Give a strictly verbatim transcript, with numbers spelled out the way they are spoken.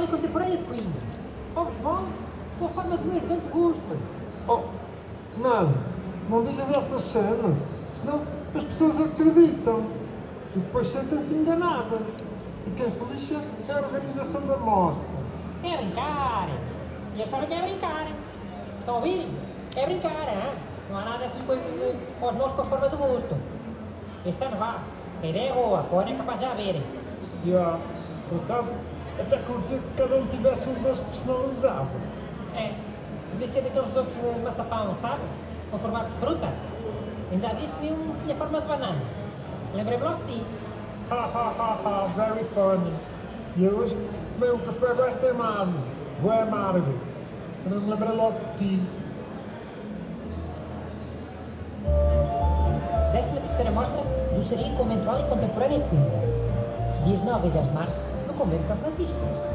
e contemporânea de Coimbra. Ovos moles com a forma do meu ajudante Gusto. Oh, não, não digas essas cenas, senão as pessoas acreditam e depois sentem-se enganadas. E quem se lixa é a organização da mostra. É brincar. E eu sabem que é brincar. Estão a ouvir? É brincar, hein? Não há nada dessas coisas de ovos moles com a forma do Gusto. Este ano vá. A ideia é boa, pô, não é capaz de já verem. E ah, por acaso, até curti que cada um tivesse um doce personalizado. É, devia ser daqueles doces de maçapão, sabe? Com formato de fruta. Ainda disse que um que tinha forma de banana. Lembrei-me logo de ti. Ha ha ha ha, very funny. E eu hoje tomei um café bem queimado, bem amargo. Eu me lembrei logo de ti. décima terceira Mostra do Doçaria Conventual e Contemporânea de Coimbra. Dias nove e dez de março, no Convento de São Francisco.